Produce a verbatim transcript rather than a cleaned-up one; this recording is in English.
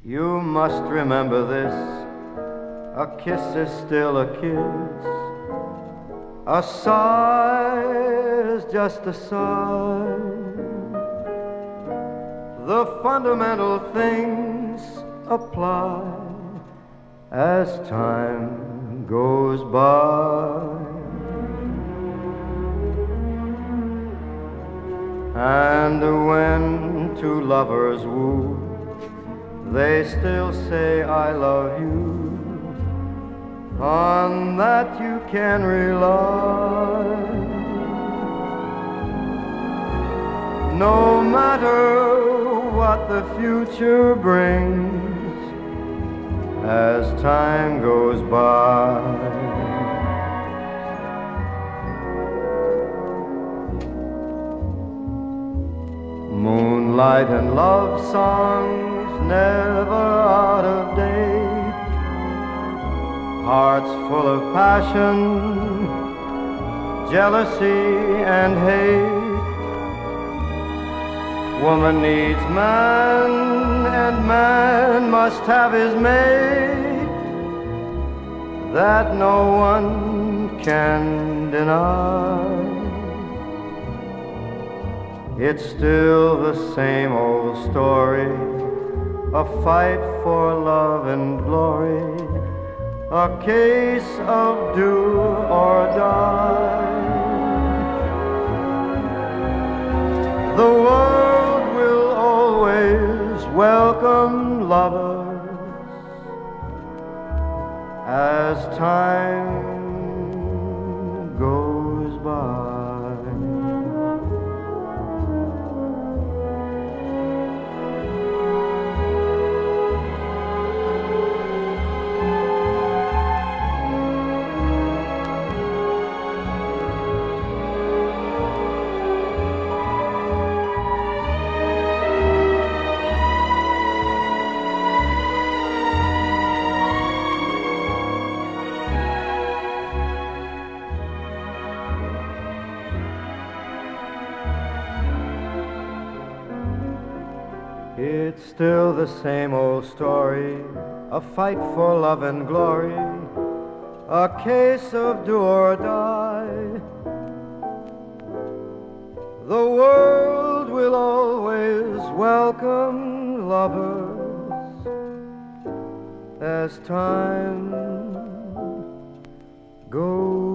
You must remember this, a kiss is still a kiss. A sigh is just a sigh. The fundamental things apply as time goes by. And when two lovers woo, they still say I love you. On that you can rely. No matter what the future brings as time goes by. Moonlight and love songs never out of date. Hearts full of passion, jealousy and hate. Woman needs man, and man must have his mate. That no one can deny. It's still the same old story, a fight for love and glory, a case of do or die. The world will always welcome lovers as time goes by. It's still the same old story, a fight for love and glory, a case of do or die. The world will always welcome lovers as time goes